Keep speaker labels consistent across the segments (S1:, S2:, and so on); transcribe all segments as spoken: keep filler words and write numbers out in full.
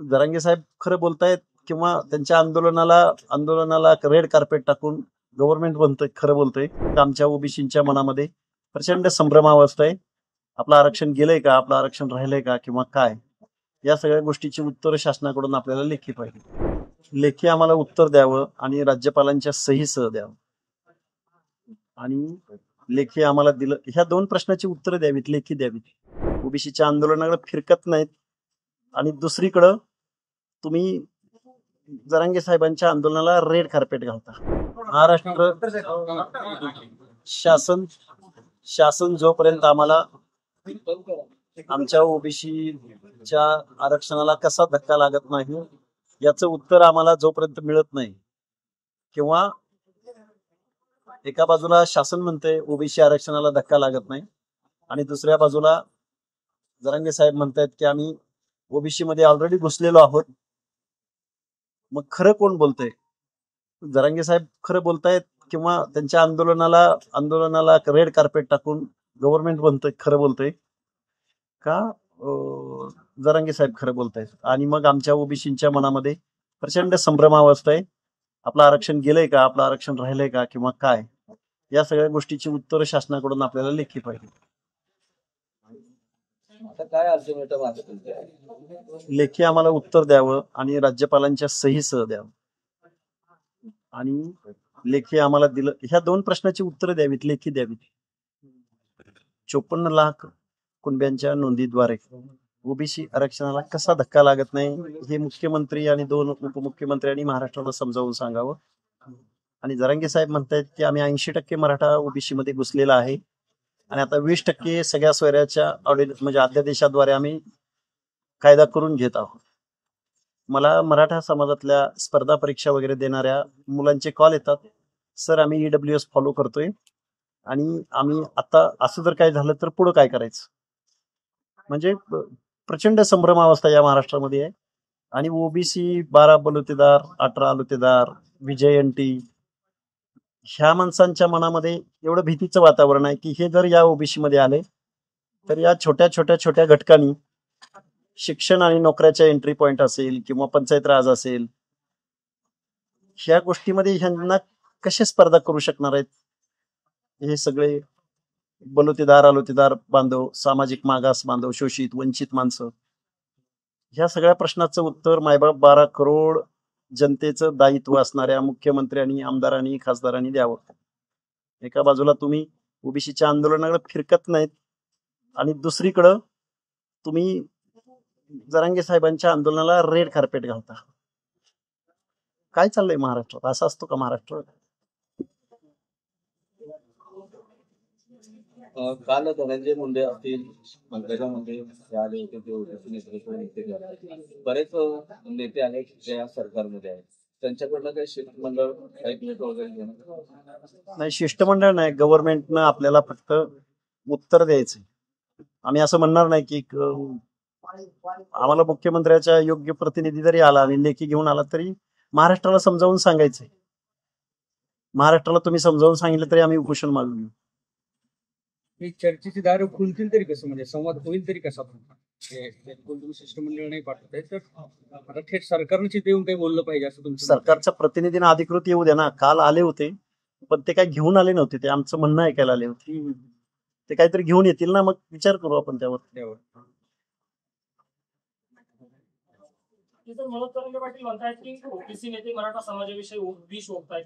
S1: जरांगे साहेब खरं बोलतायत किंवा त्यांच्या आंदोलनाला आंदोलनाला रेड कार्पेट टाकून गव्हर्नमेंट बनतंय खरं बोलतंय. आमच्या ओबीसीच्या मनामध्ये प्रचंड संभ्रमावस्था आहे. आपलं आरक्षण गेलंय का, आपलं आरक्षण राहिलंय का किंवा काय, या सगळ्या गोष्टीची उत्तर शासनाकडून आपल्याला लेखी पाहिजे. लेखी आम्हाला उत्तर द्यावं आणि राज्यपालांच्या सहीसह द्यावं आणि लेखी आम्हाला दिलं. ह्या दोन प्रश्नाची उत्तरं द्यावीत, लेखी द्यावीत. ओबीसीच्या आंदोलनाकडे फिरकत नाहीत आणि दुसरीकडं तुम्ही जरांगे साहेबांच्या आंदोलनाला रेड कार्पेट घालता. महाराष्ट्र शासन शासन जोपर्यंत आम्हाला आमच्या ओबीसीच्या आरक्षणाला कसा धक्का लागत नाही याचं उत्तर आम्हाला जोपर्यंत मिळत नाही, किंवा एका बाजूला शासन म्हणते ओबीसी आरक्षणाला धक्का लागत नाही आणि दुसऱ्या बाजूला जरांगे साहेब म्हणतायत की आम्ही ओबीसी मध्ये ऑलरेडी घुसलेलो आहोत, मग खरं कोण बोलतंय? जरांगे साहेब खरं बोलतायत किंवा त्यांच्या आंदोलनाला आंदोलनाला रेड कार्पेट टाकून गव्हर्नमेंट बनतंय खरं बोलतंय का? जरांगे साहेब खरं बोलतायत आणि मग आमच्या ओबीसीच्या मनामध्ये प्रचंड संभ्रमावस्था आहे. आपलं आरक्षण गेलंय का, आपलं आरक्षण राहिलंय का किंवा काय, या सगळ्या गोष्टीची उत्तर शासनाकडून आपल्याला लेखी पाहिजे.
S2: काय अल्टिमेटम आहे?
S1: लेखी आम्हाला उत्तर द्यावं आणि राज्यपालांच्या सहीसह द्यावं आणि लेखी आम्हाला दिलं. ह्या दोन प्रश्नाची उत्तरं द्यावीत, लेखी द्यावीत. चोपन्न लाख कुणब्यांच्या नोंदीद्वारे ओबीसी आरक्षणाला कसा धक्का लागत नाही हे मुख्यमंत्री आणि दोन उपमुख्यमंत्र्यांनी महाराष्ट्राला समजावून सांगावं. आणि जरांगे साहेब म्हणतायत की आम्ही ऐंशी टक्के मराठा ओबीसी मध्ये घुसलेला आहे आणि आता वीस टक्के सगळ्या सोयऱ्याच्या ऑर्डिनन्स म्हणजे अध्यादेशाद्वारे आम्ही कायदा करून घेत आहोत. मला मराठा समाजातल्या स्पर्धा परीक्षा वगैरे देणाऱ्या मुलांचे कॉल येतात, सर आम्ही ईडब्ल्यू एस फॉलो करतोय आणि आम्ही आता असं जर काय झालं तर पुढं काय करायचं. म्हणजे प्रचंड संभ्रमावस्था या महाराष्ट्रामध्ये आहे. आणि ओबीसी बारा बलुतेदार, अठरा आलुतेदार, विजयंती, ह्या माणसांच्या मनामध्ये एवढं भीतीचं वातावरण आहे की हे जर या ओबीसी मध्ये आले तर या छोट्या छोट्या छोट्या घटकांनी शिक्षण आणि नोकऱ्याच्या एंट्री पॉइंट असेल किंवा पंचायत राज असेल, ह्या गोष्टीमध्ये ह्यांना कसे स्पर्धा करू शकणार आहेत. हे सगळे बलुतेदार, आलुतेदार बांधव, सामाजिक मागास बांधव, शोषित वंचित माणसं, ह्या सगळ्या प्रश्नाचं उत्तर मायबाप बारा करोड जनतेचं दायित्व असणाऱ्या मुख्यमंत्र्यांनी, आमदारांनी, खासदारांनी द्यावं. एका बाजूला तुम्ही ओबीसीच्या आंदोलनाकडे फिरकत नाहीत आणि दुसरीकडं तुम्ही जरांगे साहेबांच्या आंदोलनाला रेड कार्पेट घालता. काय चाललंय महाराष्ट्रात? असं असतो का महाराष्ट्र?
S2: काल धनंजय मुंडे असतील, पंकजा मुंडे आले होते, ते ओबीसी नेतृत्व नेते बरेच नेते आहेत जे या सरकारमध्ये आहेत, त्यांच्याकडनं काही शिष्टमंडळ वगैरे
S1: नाही, शिष्टमंडळ नाही. गव्हर्नमेंटनं आपल्याला फक्त उत्तर द्यायचं. आम्ही असं म्हणणार नाही की आम्हाला मुख्यमंत्र्याच्या योग्य प्रतिनिधी जरी आला आणि लेखी घेऊन आला तरी महाराष्ट्राला समजावून सांगायचंय. महाराष्ट्राला तुम्ही समजावून सांगितलं तरी आम्ही उपोषण मागू घेऊ.
S3: चर्चेची दारं खुलतील तरी कसं, म्हणजे संवाद होईल तरी कसा? तुम्ही शिष्टमंडळ नाही पाठवताय तर आता थेट सरकारने येऊन काही बोललं पाहिजे असं तुमचं?
S1: सरकारच्या प्रतिनिधींना अधिकृत येऊ द्या ना. काल आले होते पण ते काय घेऊन आले नव्हते, ते आमचं म्हणणं ऐकायला आले होते. ते काहीतरी घेऊन येतील ना, मग विचार करू आपण त्यावर. त्यावर
S4: मनोज तरंगे पाटील म्हणतायत की ओबीसी नेते मराठा समाजाविषयी विष ओकतायत.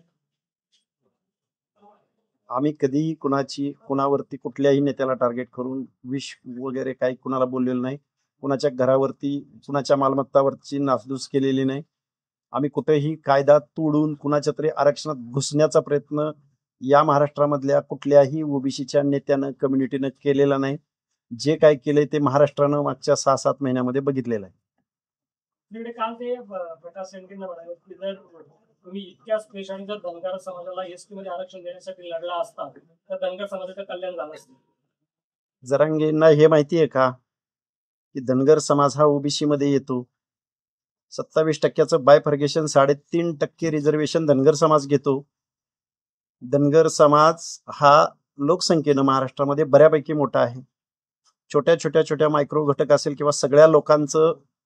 S1: आम्ही कधी कुणाची कुणावरती कुठल्याही नेत्याला टार्गेट करून विष वगैरे काही कुणाला बोललेलं नाही. कुणाच्या घरावरती, कुणाच्या मालमत्तावरची नासधूस केलेली नाही. आम्ही कुठेही कायदा तोडून कुणाच्या तरी आरक्षणात घुसण्याचा प्रयत्न या महाराष्ट्रामधल्या कुठल्याही ओबीसीच्या नेत्यानं, कम्युनिटीनं केलेला नाही. जे काय केलंय ते महाराष्ट्रानं मागच्या सहा सात महिन्यामध्ये बघितलेलं आहे.
S4: काल ते प्रकाश शेंडेंना म्हणाले की जर तुम्ही इतक्या स्पेश आणि जर धनगर समाजाला एसटी मध्ये आरक्षण देण्यासाठी लढला असता तर धनगर समाजाचं कल्याण झालं असतं.
S1: जरांगेंना हे माहिती आहे का की धनगर समाज हा ओबीसी मध्ये येतो. सत्तावीस टक्क्याचं बायफर्गेशन, साडेतीन टक्के रिझर्वेशन धनगर समाज घेतो. धनगर समाज हा लोकसंख्येनं महाराष्ट्रामध्ये बऱ्यापैकी मोठा आहे. छोट्या छोट्या छोट्या मायक्रो घटक असेल किंवा सगळ्या लोकांचं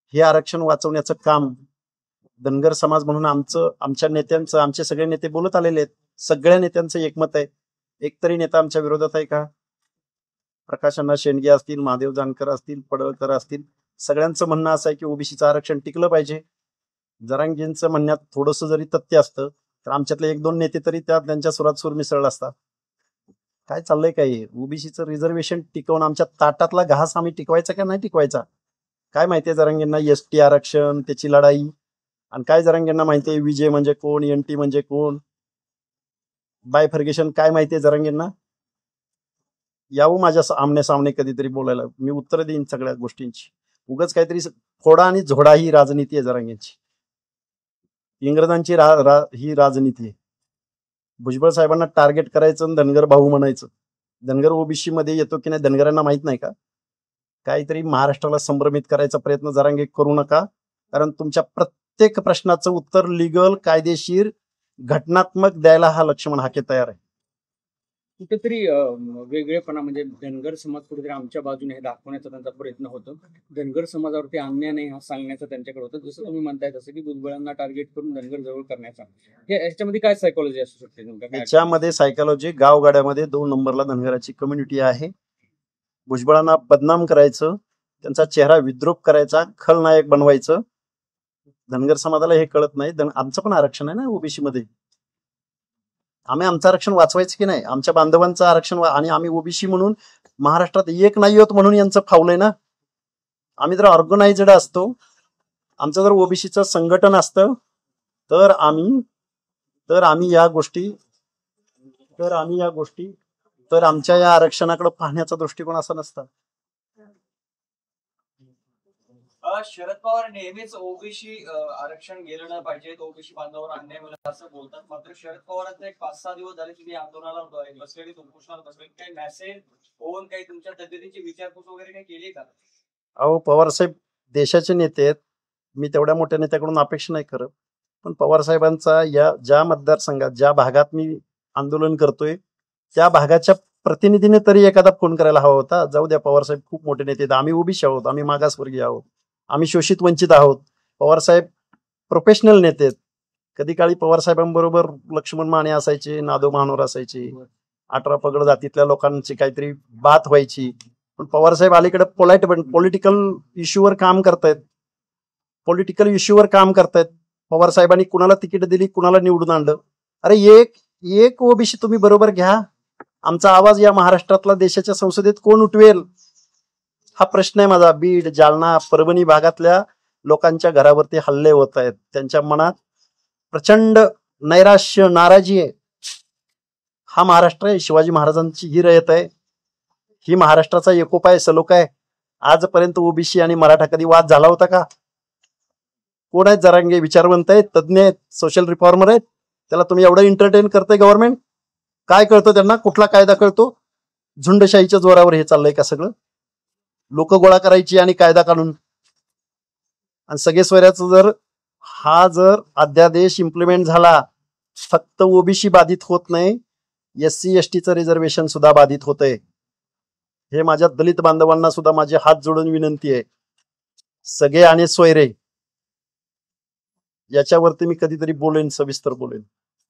S1: हे आरक्षण वाचवण्याचं काम धनगर समाज म्हणून आमचं आमच्या नेत्यांचं आमचे सगळे नेते बोलत आलेले आहेत. सगळ्या नेत्यांचं एकमत आहे. एकतरी नेता आमच्या विरोधात आहे का? प्रकाश अण्णा शेंडगे असतील, महादेव जानकर असतील, पडळकर असतील, सगळ्यांचं म्हणणं असं आहे की ओबीसीचं आरक्षण टिकलं पाहिजे. जरांगेंचं म्हणण्यात थोडंसं जरी तथ्य असतं तर आमच्यातले एक दोन नेते तरी त्या त्यांच्या सुरात सूर मिसळला असता. काय चाललंय काय? ओबीसीचं रिझर्वेशन टिकवून आमच्या ताटातला घास आम्ही टिकवायचा का नाही टिकवायचा? काय माहितीये जरांगेंना एस टी आरक्षण, त्याची लढाई, आणि काय जरांगेंना माहितीये विजय म्हणजे कोण, एन टी म्हणजे कोण, बायफर्गेशन काय माहितीये जरांगेंना? यावं माझ्या आमने सामने कधीतरी बोलायला, मी उत्तर देईन सगळ्या गोष्टींची. उगाच काहीतरी फोडा आणि झोडा ही राजनीती आहे जरांगेंची. इंग्रजांची रा, रा, ही राजनीती आहे. भुजबळ साहेबांना टार्गेट करायचं आणि धनगर भाऊ म्हणायचं. धनगर ओबीसी मध्ये येतो की नाही धनगरांना माहित नाही का? काहीतरी महाराष्ट्राला संभ्रमित करायचा प्रयत्न जरांगे करू नका, कारण तुमच्या प्रत्येक प्रश्नाचं उत्तर लिगल, कायदेशीर, घटनात्मक द्यायला हा लक्ष्मण हाके तयार आहे.
S3: कुठेतरी अं, वेगळेपणा म्हणजे धनगर समाज कुठेतरी आमच्या बाजूने हे दाखवण्याचा त्यांचा प्रयत्न होतो. धनगर समाजावरती अन्याय नाही हा सांगण्याचा त्यांच्याकडे होतं. जसं तुम्ही म्हणताय तसं की भुजबळांना टार्गेट करून धनगर जवळ करण्याचा, हे याच्यामध्ये काय सायकोलॉजी असू शकते नेमकं काय?
S1: याच्यामध्ये सायकोलॉजी, गावगाड्यामध्ये दोन नंबरला धनगराची कम्युनिटी आहे. भुजबळांना बदनाम करायचं, त्यांचा चेहरा विद्रूप करायचा, खलनायक बनवायचं. धनगर समाजाला हे कळत नाही. धन आमचं पण आरक्षण आहे ना ओबीसी मध्ये. आम्ही आमचं आरक्षण वाचवायचं की नाही? आमच्या बांधवांचं आरक्षण वा- आणि आम्ही ओबीसी म्हणून महाराष्ट्रात एक नाही होत म्हणून यांचं फावलंय ना. आम्ही जर ऑर्गनाइज्ड असतो, आमचं जर ओबीसीचं संघटन असतं तर आम्ही तर आम्ही या गोष्टी तर आम्ही या गोष्टी तर आमच्या या आरक्षणाकडे पाहण्याचा दृष्टिकोन असा नसता.
S5: अ, शरद पवार नेहमीच ओबीसी आरक्षण गेलं नाही पाहिजे, ओबीसी बांधवांवर अन्याय होईल असं बोलतात. मात्र शरद पवारांचं एक पाच सहा दिवस झाले तुम्ही आंदोलनाला बसलेली, उपोषणाला बसलेली, काही मेसेज होऊन काही तुमच्या तब्येतीची विचारपूस वगैरे काही केली का?
S1: अहो पवार साहेब देशाचे नेते आहेत. मी तेवढ्या मोठ्या नेत्याकडून अपेक्षा नाही करत, पण पवार साहेबांचा या ज्या मतदारसंघात ज्या भागात मी आंदोलन करतोय त्या भागाच्या प्रतिनिधीने तरी एखादा फोन करायला हवा होता. जाऊ द्या, पवार साहेब खूप मोठे नेते आहेत. आम्ही ओबीसी आहोत, आम्ही मागासवर्गीय आहोत, आम्ही शोषित वंचित आहोत. पवार साहेब प्रोफेशनल नेते आहेत. कधी काळी पवार साहेबांबरोबर लक्ष्मण माने असायचे, नादो महानोर असायचे, अठरा पगड जातीतल्या लोकांची काहीतरी बात व्हायची. पण पवार साहेब अलीकडे पोलाइट पॉलिटिकल इश्यूवर काम करतायत पॉलिटिकल इश्यूवर काम करतायत पवार साहेबांनी कुणाला तिकीट दिली, कुणाला निवडून आणलं. अरे एक एक ओबीसी तुम्ही बरोबर घ्या. आमचा आवाज या महाराष्ट्रातला देशाच्या संसदेत कोण उठवेल हा प्रश्न आहे माझा. बीड, जालना, परभणी भागातल्या लोकांच्या घरावरती हल्ले होत आहेत. त्यांच्या मनात प्रचंड नैराश्य, नाराजी आहे. हा महाराष्ट्र आहे, शिवाजी महाराजांची ही रयत आहे, ही महाराष्ट्राचा एकोपा आहे, सलोखा आहे. आजपर्यंत ओबीसी आणि मराठा कधी वाद झाला होता का? कोण आहेत जरांगे? विचारवंत आहेत, तज्ज्ञ आहेत, सोशल रिफॉर्मर आहेत. त्याला तुम्ही एवढं एंटरटेन करताय गव्हर्नमेंट? काय कळतं त्यांना? कुठला कायदा कळतो? झुंडशाहीच्या जोरावर हे चाललंय का सगळं? लोक गोळा करायची आणि कायदा काढून, आणि सगळे स्वऱ्याचं जर हा जर अध्यादेश इम्प्लिमेंट झाला, फक्त ओबीसी बाधित होत नाही, एस सी एस टीचं रिझर्वेशन सुद्धा बाधित होतंय. हे माझ्या दलित बांधवांना सुद्धा माझे हात जोडून विनंती आहे. सगळे आणि सोयरे याच्यावरती मी कधीतरी बोलेन, सविस्तर बोलेन.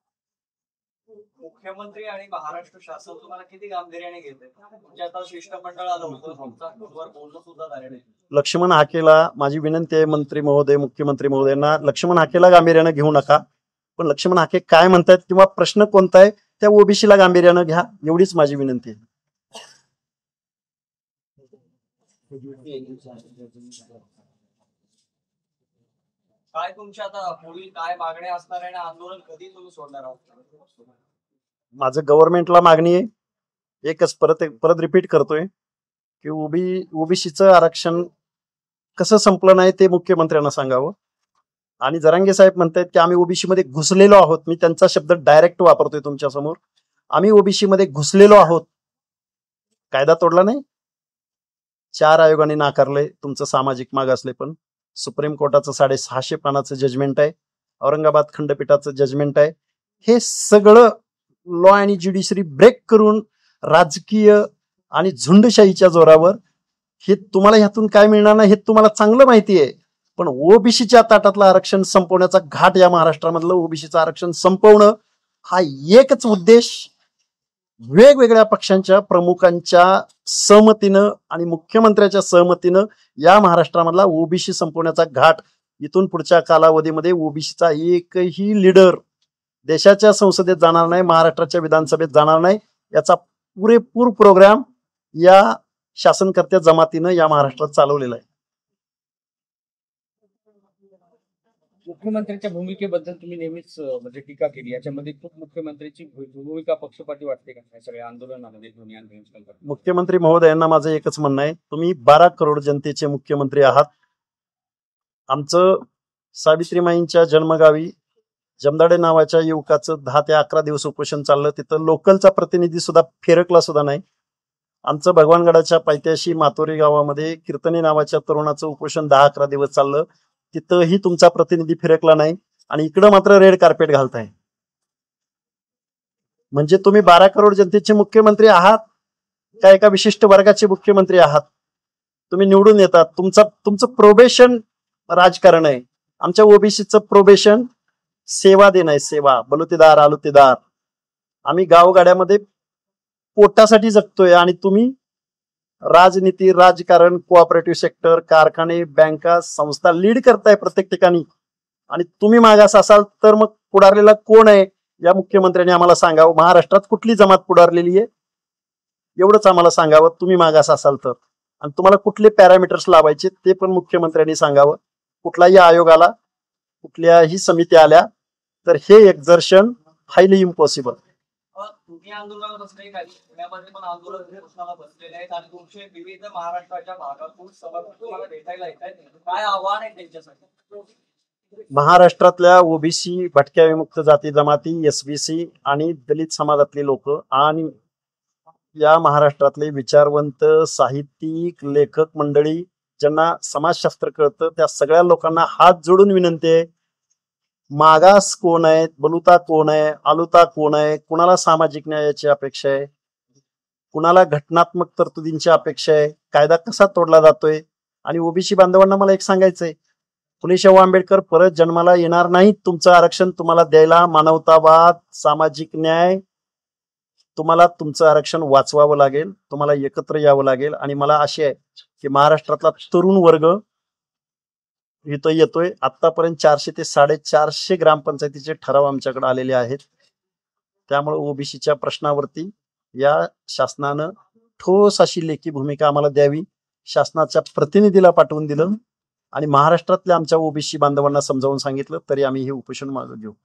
S5: मुख्यमंत्री आणि महाराष्ट्र शासन तुम्हाला किती गांभीर्याने घेते? म्हणजे आता शिष्टमंडळ आलं होतं, तुमचा फोनवर बोलणं सुद्धा झालं नाही.
S1: लक्ष्मण हाकेला माझी विनंती आहे, मंत्री महोदय, मुख्यमंत्री महोदयांना, लक्ष्मण हाकेला गांभीर्यानं घेऊ नका. पण लक्ष्मण हाके काय म्हणतायत किंवा प्रश्न कोणता आहे त्या ओबीसीला गांभीर्यानं घ्या, एवढीच माझी विनंती आहे.
S5: काय तुमच्या आता पुढील काय मागण्या असणार आहे आणि आंदोलन कधी तुम्ही सोडणार आहात?
S1: माझं गव्हर्नमेंटला मागणी आहे एकच, परत परत रिपीट करतोय की ओबी ओबीसीचं आरक्षण कसं संपलं नाही ते मुख्यमंत्र्यांना सांगावं. आणि जरांगे साहेब म्हणतायत की आम्ही ओबीसी मध्ये घुसलेलो आहोत. मी त्यांचा शब्द डायरेक्ट वापरतोय तुमच्या समोर. आम्ही ओबीसी मध्ये घुसलेलो आहोत, कायदा तोडला नाही. चार आयोगाने नाकारले तुमचं सामाजिक मागासले, पण सुप्रीम कोर्टाचं साडेसहाशे पानाचं जजमेंट आहे, औरंगाबाद खंडपीठाचं जजमेंट आहे. हे सगळं लॉ आणि ज्युडिशरी ब्रेक करून राजकीय आणि झुंडशाहीच्या जोरावर हे तुम्हाला ह्यातून काय मिळणार नाही हे तुम्हाला चांगलं माहिती आहे. पण ओबीसीच्या ताटातलं आरक्षण संपवण्याचा घाट या महाराष्ट्रामधलं ओबीसीचं आरक्षण संपवणं हा एकच उद्देश वेगवेगळ्या पक्षांच्या प्रमुखांच्या सहमतीनं आणि मुख्यमंत्र्याच्या सहमतीनं या महाराष्ट्रामधला ओबीसी संपवण्याचा घाट इथून पुढच्या कालावधीमध्ये ओबीसीचा एकही लीडर देशाच्या संसदेत जाणार नाही, महाराष्ट्राच्या विधानसभेत जाणार नाही, याचा पुरेपूर प्रोग्राम या शासनकर्त्या जमातीनं या महाराष्ट्रात चालवलेला आहे.
S3: मुख्यमंत्र्यांच्या भूमिकेबद्दल तुम्ही नेहमीच अं, म्हणजे टीका केली. याच्यामध्ये खूप मुख्यमंत्र्यांची भू- भूमिका पक्षपाती वाटते का या सगळ्या आंदोलनामध्ये दोन्ही आंदोलन?
S1: मुख्यमंत्री महोदयांना माझं एकच म्हणणं आहे, तुम्ही बारा करोड जनतेचे मुख्यमंत्री आहात. आमचं सावित्रीमाईंच्या जन्मगावी जमदाडे नावाच्या युवकाचं दहा ते अकरा दिवस उपोषण चाललं. तिथं लोकलचा प्रतिनिधी सुद्धा फिरकला सुद्धा नाही. आमचं भगवानगडाच्या पायथ्याशी मातोरी गावामध्ये कीर्तने नावाच्या तरुणाचं उपोषण दहा अकरा दिवस चाललं. तिथंही तुमचा प्रतिनिधी फिरकला नाही आणि इकडं मात्र रेड कार्पेट घालताय. म्हणजे तुम्ही बारा करोड जनतेचे मुख्यमंत्री आहात का एका विशिष्ट वर्गाचे मुख्यमंत्री आहात? तुम्ही निवडून येतात, तुमचा तुमचं प्रोबेशन राजकारण आहे. आमच्या ओबीसीचं प्रोबेशन सेवा देणं आहे, सेवा. बलुतेदार आलुतेदार आम्ही गावगाड्यामध्ये पोटासाठी जगतोय आणि तुम्ही राजनीती, राजकारण, कोऑपरेटिव्ह सेक्टर, कारखाने, बँका, संस्था लीड करताय प्रत्येक ठिकाणी. आणि तुम्ही मागास असाल तर मग पुढारलेला कोण आहे या मुख्यमंत्र्यांनी आम्हाला सांगावं. महाराष्ट्रात कुठली जमात पुढारलेली आहे एवढंच आम्हाला सांगावं तुम्ही मागास असाल तर. आणि तुम्हाला कुठले पॅरामीटर्स लावायचे ते पण मुख्यमंत्र्यांनी सांगावं. कुठलाही आयोग आला, कुठल्याही समिती आल्या तर हे एक्झर्शन हायली इम्पॉसिबल.
S5: तुम्ही आंदोलनाला बसले, काही पुण्यामध्ये पण आंदोलन उपोषणाला बसलेले आहेत आणि तुमचे विविध महाराष्ट्राच्या भागातून सभासद तुम्हाला भेटायला येत आहेत. काय आव्हान आहे त्यांच्यासाठी?
S1: महाराष्ट्रातल्या ओबीसी, भटक्या विमुक्त जाती जमाती, एसबीसी आणि दलित समाजातली लोक आणि या महाराष्ट्रातले विचारवंत, साहित्यिक, लेखक मंडळी ज्यांना समाजशास्त्र कळतं त्या सगळ्या लोकांना हात जोडून विनंती आहे, मागास कोण आहे, बलुता कोण आहे, आलुता कोण आहे, कुणाला सामाजिक न्यायाची अपेक्षा आहे, कुणाला घटनात्मक तरतुदींची अपेक्षा आहे, कायदा कसा तोडला जातोय. आणि ओबीसी बांधवांना मला एक सांगायचंय, फुले शाहू आंबेडकर परत जन्माला येणार नाहीत तुमचं आरक्षण तुम्हाला द्यायला. मानवतावाद, सामाजिक न्याय, तुम्हाला तुमचं आरक्षण वाचवावं लागेल, तुम्हाला एकत्र यावं लागेल. आणि मला आशा आहे की महाराष्ट्रातला तरुण वर्ग इथं येतोय. आतापर्यंत चारशे ते साडेचारशे ग्रामपंचायतीचे ठराव आमच्याकडे आलेले आहेत. त्यामुळे ओबीसीच्या प्रश्नावरती या शासनानं ठोस अशी लेखी भूमिका आम्हाला द्यावी. शासनाच्या प्रतिनिधीला पाठवून दिलं आणि महाराष्ट्रातल्या आमच्या ओबीसी बांधवांना समजावून सांगितलं तरी आम्ही हे उपोषण मागे घेऊ.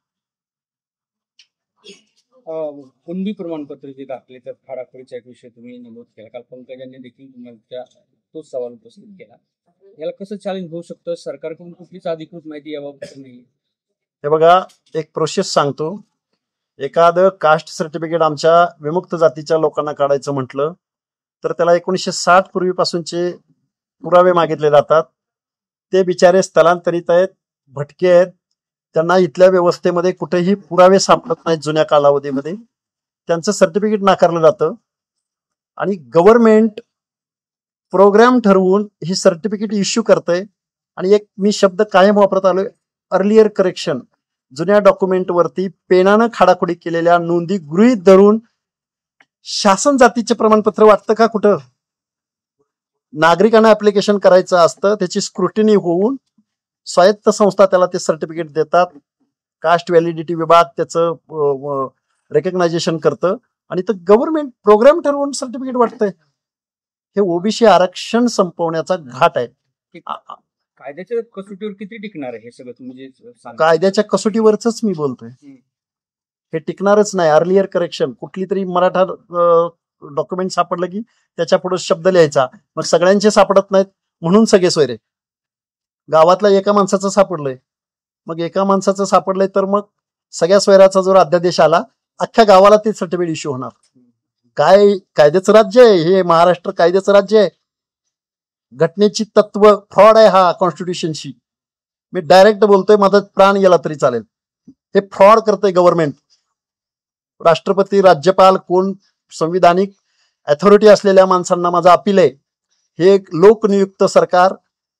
S3: अं, कुणबी प्रमाणपत्र जे दाखले तर फाडाफोडीचा एक विषय तुम्ही नमूद केला. काल पंकजांनी देखील तुमच्या तोच सवाल उपस्थित केला. याला कसं चॅलेंज होऊ शकतं? सरकारकडून कुठलीच अधिकृत माहिती याबाबत नाही.
S1: हे बघा, एक प्रोसेस सांगतो. एखादं कास्ट सर्टिफिकेट आमच्या विमुक्त जातीच्या लोकांना काढायचं म्हटलं तर त्याला एकोणीसशे साठ पूर्वीपासूनचे पुरावे मागितले जातात. ते बिचारे स्थलांतरित आहेत, भटके आहेत, त्यांना इथल्या व्यवस्थेमध्ये कुठेही पुरावे सापडत नाहीत. जुन्या कालावधीमध्ये त्यांचं सर्टिफिकेट नाकारलं जातं आणि गव्हर्नमेंट प्रोग्राम ठरवून ही सर्टिफिकेट इश्यू करतंय. आणि एक मी शब्द कायम वापरत आलोय, अर्लियर करेक्शन. जुन्या डॉक्युमेंटवरती पेनानं खाडाखोडी केलेल्या नोंदी गृहीत धरून शासन जातीचे प्रमाणपत्र वाटतं का कुठं? नागरिकांना ऍप्लिकेशन करायचं असतं, त्याची स्क्रुटिनी होऊन स्वायत्त संस्था त्याला ते सर्टिफिकेट देतात. कास्ट व्हॅलिडिटी विभाग त्याचं रेकग्नायझेशन करतं आणि तर गव्हर्नमेंट प्रोग्राम ठरवून सर्टिफिकेट वाटतंय. हे ओबीसी आरक्षण संपवण्याचा घाट आहे.
S3: कायद्याच्या कसोटीवर किती टिकणार आहे हे सगळं तुम्ही जे सांगता?
S1: कायद्याच्या कसोटीवरच मी बोलतोय. हे टिकणारच नाही. अर्लियर करेक्शन, कुठली तरी मराठा डॉक्युमेंट सापडलं की त्याच्या पुढे शब्द लिहायचा. मग सगळ्यांचे सापडत नाहीत म्हणून सगळे सोयरे. गावातला एका माणसाचं सापडलंय, मग एका माणसाचं सापडलंय तर मग सगळ्या स्वैराचा जो अध्यादेश आला अख्ख्या गावाला ते सर्टिफिकेट इश्यू होणार. काय कायद्याचं राज्य आहे हे? महाराष्ट्र कायद्याचं राज्य आहे. घटनेची तत्व फ्रॉड आहे हा कॉन्स्टिट्यूशनशी. मी डायरेक्ट बोलतोय, माझा प्राण गेला तरी चालेल. हे फ्रॉड करतंय गव्हर्नमेंट. राष्ट्रपती, राज्यपाल, कोण संविधानिक अथॉरिटी असलेल्या माणसांना माझं अपील आहे, हे एक लोकनियुक्त सरकार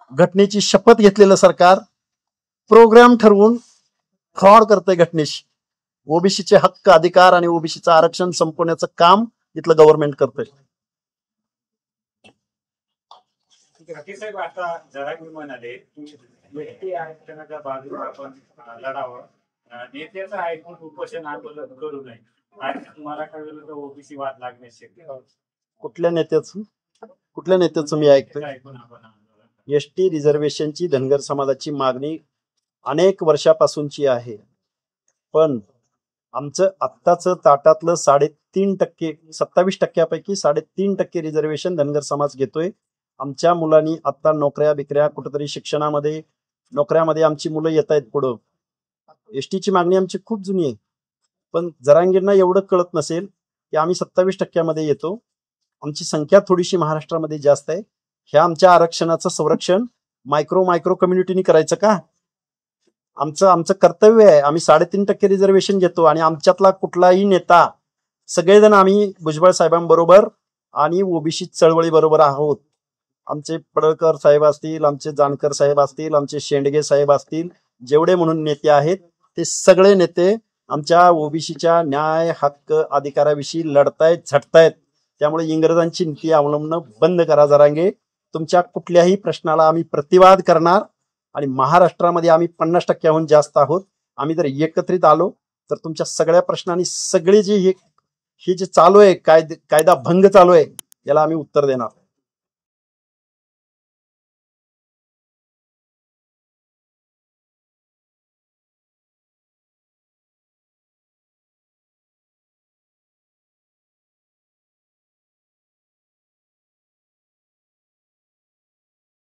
S1: घटनेची शपथ घेतलेलं सरकार प्रोग्राम ठरवून फ्रॉड करतंय घटनेशी. ओबीसीचे हक्क अधिकार आणि ओबीसीचं आरक्षण संपवण्याचं काम इथलं गव्हर्नमेंट करतंय.
S6: साहेब आता जरांगे म्हणाले व्यक्ती आरक्षणाच्या बाजूला आपण लढावं, नेत्याचं ऐकून उपोषण आंदोलन करू नये आणि मराठा विरुद्ध ओबीसी वाद लागण्यास शक्य.
S1: कुठल्या नेत्याचं कुठल्या नेत्याचं मी ऐकतोय?
S6: ऐकून आपण
S1: एस टी रिझर्वेशनची धनगर समाजाची मागणी अनेक वर्षापासूनची आहे, पण आमचं आत्ताचं ताटातलं साडेतीन टक्के सत्तावीस टक्क्यापैकी साडेतीन टक्के रिझर्वेशन धनगर समाज घेतोय. आमच्या मुलांनी आता नोकऱ्या बिकऱ्या कुठेतरी शिक्षणामध्ये नोकऱ्यामध्ये आमची मुलं येत आहेत पुढं. एस टीची मागणी आमची खूप जुनी आहे, पण जरांगींना एवढं कळत नसेल की आम्ही सत्तावीस टक्क्यामध्ये येतो. आमची संख्या थोडीशी महाराष्ट्रामध्ये जास्त आहे. ह्या आमच्या आरक्षणाचं संरक्षण मायक्रो मायक्रो कम्युनिटीनी करायचं का? आमचं आमचं कर्तव्य आहे. आम्ही साडेतीन टक्के रिझर्वेशन घेतो आणि आमच्यातला कुठलाही नेता सगळेजण आम्ही भुजबळ साहेबांबरोबर आणि ओबीसी चळवळी बरोबर आहोत. आमचे पडळकर साहेब असतील, आमचे जानकर साहेब असतील, आमचे शेंडगे साहेब असतील, जेवढे म्हणून नेते आहेत ते सगळे नेते आमच्या ओबीसीच्या न्याय हक्क अधिकाराविषयी लढतायत, झटतायत. त्यामुळे इंग्रजांची नीती अवलंबणं बंद करा जरांगे. तुमच्या कुठल्याही प्रश्नाला आम्ही प्रतिवाद करणार आणि महाराष्ट्रामध्ये आम्ही पन्नास टक्क्याहून जास्त आहोत. आम्ही जर एकत्रित आलो तर तुमच्या सगळ्या प्रश्नांनी सगळी जी हे हे जे चालू आहे कायदा कायदा भंग चालू आहे याला आम्ही उत्तर देणार.